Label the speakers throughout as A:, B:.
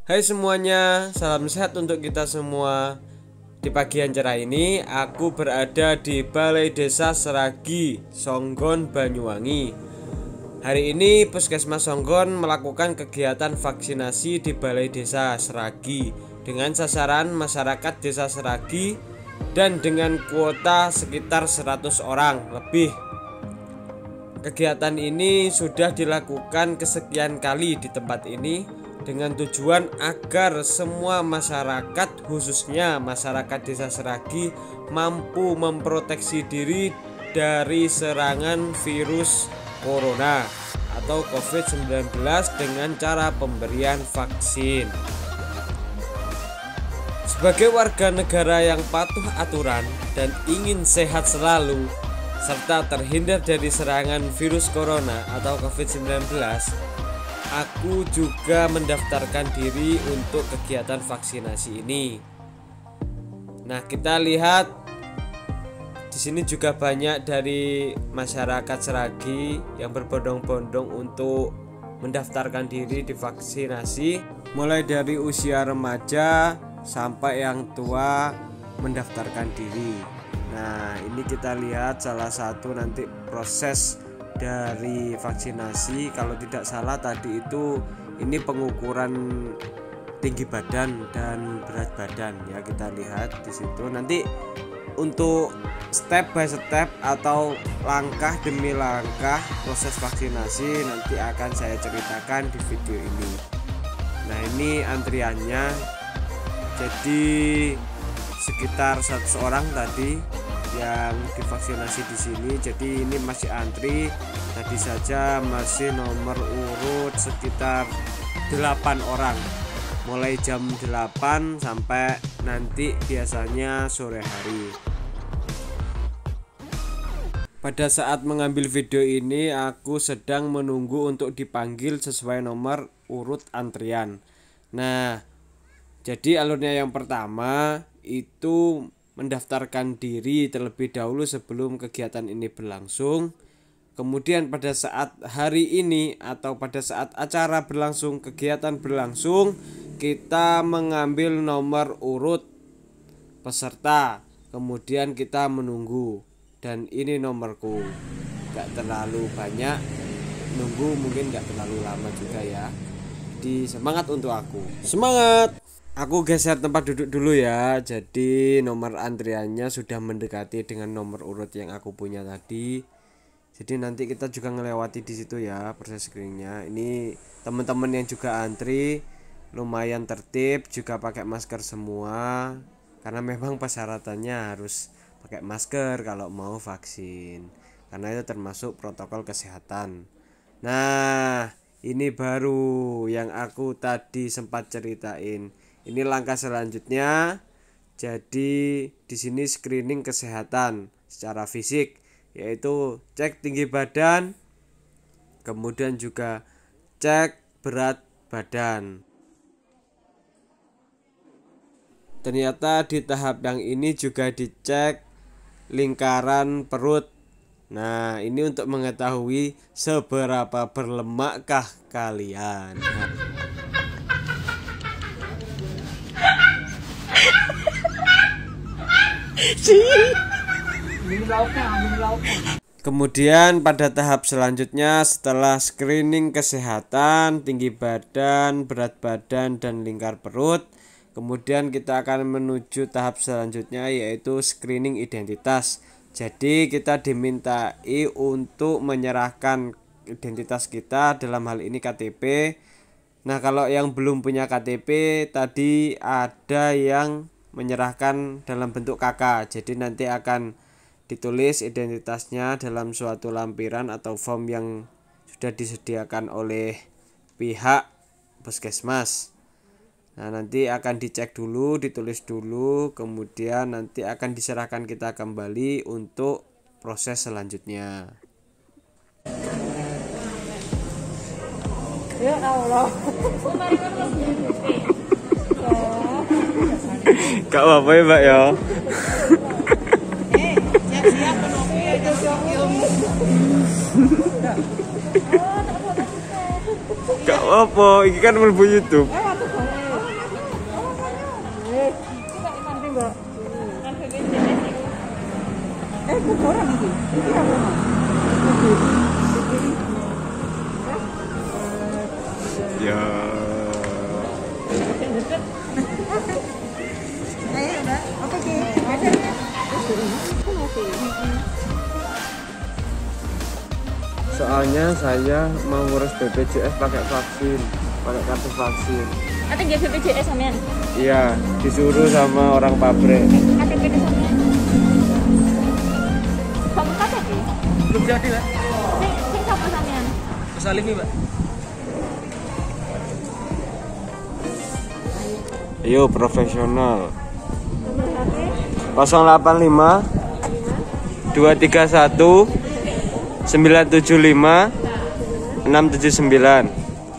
A: Hai semuanya, salam sehat untuk kita semua. Di pagi yang cerah ini, aku berada di Balai Desa Seragi, Songgon, Banyuwangi. Hari ini Puskesmas Songgon melakukan kegiatan vaksinasi di Balai Desa Seragi dengan sasaran masyarakat Desa Seragi dan dengan kuota sekitar 100 orang lebih. Kegiatan ini sudah dilakukan kesekian kali di tempat ini dengan tujuan agar semua masyarakat, khususnya masyarakat Desa Seragi, mampu memproteksi diri dari serangan virus corona atau COVID-19 dengan cara pemberian vaksin. Sebagai warga negara yang patuh aturan dan ingin sehat selalu serta terhindar dari serangan virus corona atau COVID-19, aku juga mendaftarkan diri untuk kegiatan vaksinasi ini. Nah, kita lihat di sini juga banyak dari masyarakat Seragi yang berbondong-bondong untuk mendaftarkan diri di vaksinasi, mulai dari usia remaja sampai yang tua mendaftarkan diri. Nah, ini kita lihat salah satu nanti proses dari vaksinasi. Kalau tidak salah tadi itu ini pengukuran tinggi badan dan berat badan ya, kita lihat di situ. Nanti untuk step by step atau langkah demi langkah proses vaksinasi nanti akan saya ceritakan di video ini. Nah, ini antriannya, jadi sekitar 100 orang tadi yang divaksinasi di sini. Jadi ini masih antri. Tadi saja masih nomor urut sekitar 8 orang, mulai jam 8 sampai nanti biasanya sore hari. Pada saat mengambil video ini aku sedang menunggu untuk dipanggil sesuai nomor urut antrian. Nah, jadi alurnya yang pertama itu mendaftarkan diri terlebih dahulu sebelum kegiatan ini berlangsung. Kemudian pada saat hari ini atau pada saat acara berlangsung, kegiatan berlangsung, kita mengambil nomor urut peserta. Kemudian kita menunggu. Dan ini nomorku. Gak terlalu banyak, nunggu mungkin gak terlalu lama juga ya. Jadi semangat untuk aku. Semangat! Aku geser tempat duduk dulu ya. Jadi nomor antriannya sudah mendekati dengan nomor urut yang aku punya tadi. Jadi nanti kita juga ngelewati di situ ya proses screeningnya. Ini teman-teman yang juga antri lumayan tertib, juga pakai masker semua. Karena memang persyaratannya harus pakai masker kalau mau vaksin. Karena itu termasuk protokol kesehatan. Nah, ini baru yang aku tadi sempat ceritain. Ini langkah selanjutnya. Jadi di sini screening kesehatan secara fisik, yaitu cek tinggi badan, kemudian juga cek berat badan. Ternyata di tahap yang ini juga dicek lingkaran perut. Nah, ini untuk mengetahui seberapa berlemakkah kalian. Kemudian pada tahap selanjutnya setelah screening kesehatan, tinggi badan, berat badan, dan lingkar perut, kemudian kita akan menuju tahap selanjutnya yaitu screening identitas. Jadi kita dimintai untuk menyerahkan identitas kita, dalam hal ini KTP. Nah, kalau yang belum punya KTP tadi ada yang menyerahkan dalam bentuk KK. Jadi nanti akan ditulis identitasnya dalam suatu lampiran atau form yang sudah disediakan oleh pihak puskesmas. Nah, nanti akan dicek dulu, ditulis dulu, kemudian nanti akan diserahkan kita kembali untuk proses selanjutnya.
B: Ya Allah.
A: Gak apa-apa ya, Mbak ya.
B: Siap-siap penopi aja
A: Gak apa-apa, ini kan mlebu YouTube.
B: Ukuran iki. Iki apa, Mas?
A: Ya.
B: Ayo, Mbak. Apa ki? Ada. Aku masih.
A: Soalnya saya mau ngurus BPJS pakai vaksin, pakai kartu vaksin.
C: Ate nggih BPJS sampean?
A: Iya, disuruh sama orang pabrik.
C: KTP sampean? Kamu KTP?
B: Belum jadi, Mbak.
C: Sing sapa sampean?
B: Kesalimi, Mbak.
A: Ayo profesional. 085 231 975 679.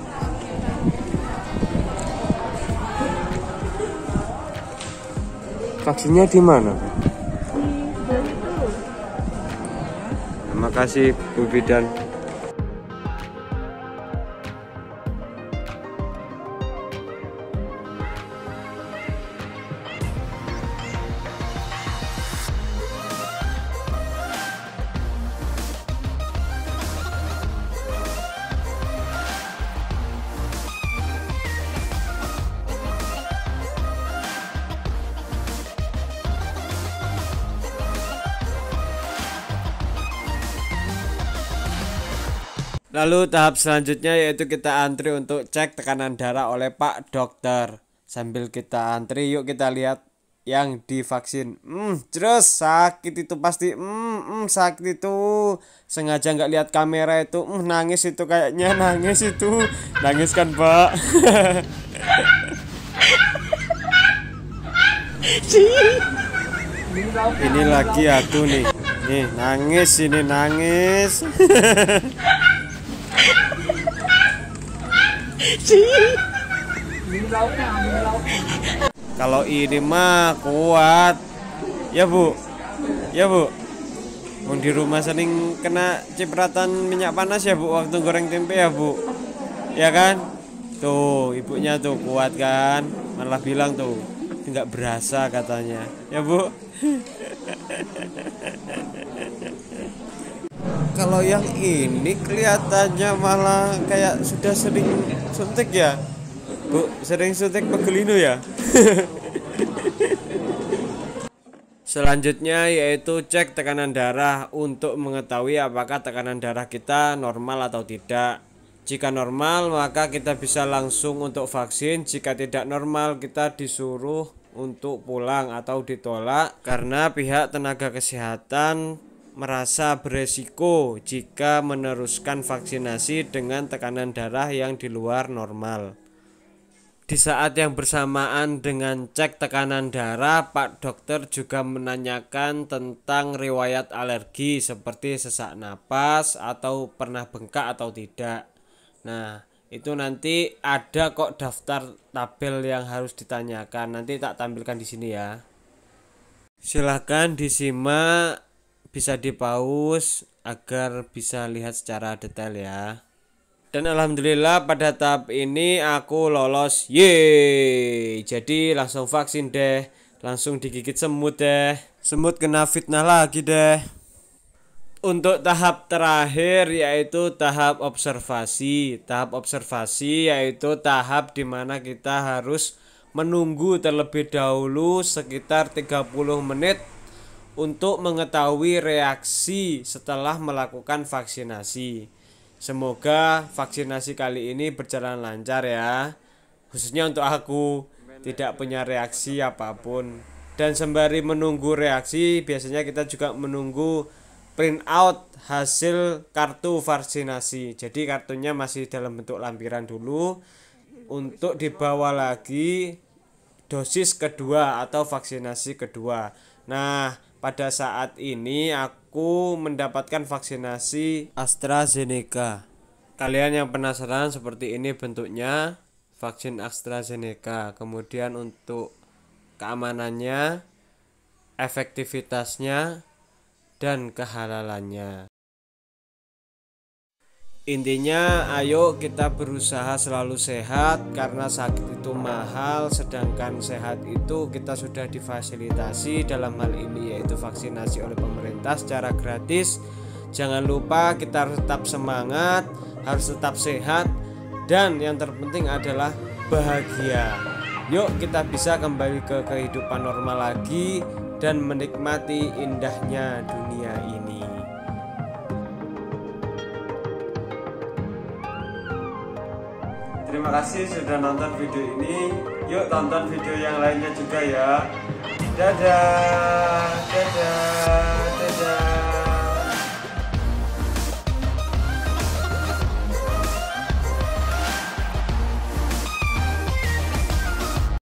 A: Vaksinnya di mana? Terima kasih Bu Bidan. Lalu tahap selanjutnya yaitu kita antri untuk cek tekanan darah oleh Pak Dokter. Sambil kita antri, yuk kita lihat yang divaksin. Terus sakit itu pasti. Sakit itu. Sengaja nggak lihat kamera itu. Nangis itu kayaknya, nangis itu. Nangis kan, Pak? Ini lagi aku nih. Nih, nangis ini, nangis. Kalau ini mah kuat. Ya, Bu. Ya, Bu. Mau di rumah sering kena cipratan minyak panas ya, Bu, waktu goreng tempe ya, Bu. Ya kan? Tuh, ibunya tuh kuat kan? Malah bilang tuh, nggak berasa katanya. Ya, Bu. Kalau yang ini kelihatannya malah kayak sudah sering suntik ya, Bu, sering suntik pegelino ya. Selanjutnya yaitu cek tekanan darah untuk mengetahui apakah tekanan darah kita normal atau tidak. Jika normal maka kita bisa langsung untuk vaksin, jika tidak normal kita disuruh untuk pulang atau ditolak karena pihak tenaga kesehatan merasa beresiko jika meneruskan vaksinasi dengan tekanan darah yang di luar normal. Di saat yang bersamaan dengan cek tekanan darah, Pak Dokter juga menanyakan tentang riwayat alergi seperti sesak napas atau pernah bengkak atau tidak. Nah, itu nanti ada kok daftar tabel yang harus ditanyakan. Nanti tak tampilkan di sini ya. Silahkan disimak, bisa dipause agar bisa lihat secara detail ya. Dan alhamdulillah pada tahap ini aku lolos. Yeay. Jadi langsung vaksin deh. Langsung digigit semut deh. Semut kena fitnah lagi deh. Untuk tahap terakhir yaitu tahap observasi. Tahap observasi yaitu tahap dimana kita harus menunggu terlebih dahulu sekitar 30 menit untuk mengetahui reaksi setelah melakukan vaksinasi. Semoga vaksinasi kali ini berjalan lancar ya. Khususnya untuk aku, tidak punya reaksi apapun. Dan sembari menunggu reaksi, biasanya kita juga menunggu print out hasil kartu vaksinasi. Jadi kartunya masih dalam bentuk lampiran dulu untuk dibawa lagi dosis kedua atau vaksinasi kedua. Nah, pada saat ini aku mendapatkan vaksinasi AstraZeneca. Kalian yang penasaran seperti ini bentuknya vaksin AstraZeneca. Kemudian untuk keamanannya, efektivitasnya, dan kehalalannya. Intinya ayo kita berusaha selalu sehat, karena sakit itu mahal, sedangkan sehat itu kita sudah difasilitasi dalam hal ini yaitu vaksinasi oleh pemerintah secara gratis. Jangan lupa kita harus tetap semangat, harus tetap sehat, dan yang terpenting adalah bahagia. Yuk kita bisa kembali ke kehidupan normal lagi dan menikmati indahnya dunia ini. Terima kasih sudah nonton video ini. Yuk tonton video yang lainnya juga ya. Dadah.